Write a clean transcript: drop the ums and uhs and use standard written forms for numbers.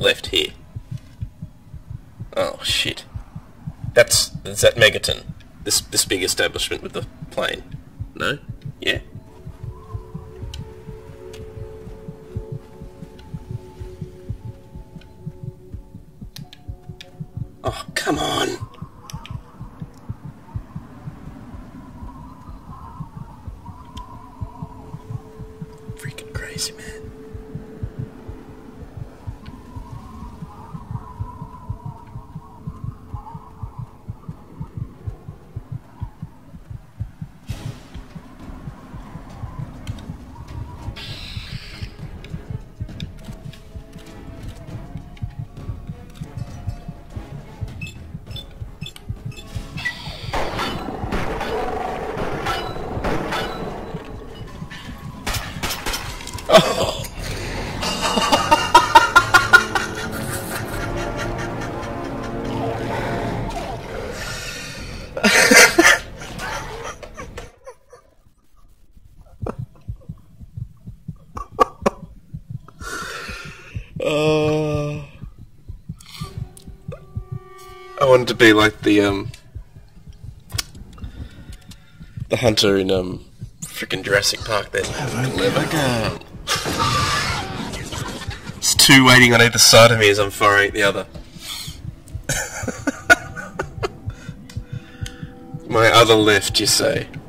left here. Oh shit. Is that Megaton? This big establishment with the plane? No? Yeah? Oh, come on! Freaking crazy, man. Oh. I wanted to be like the hunter in freaking Jurassic Park there. Clever girl. There's two waiting on either side of me as I'm firing at the other. My other left, you say?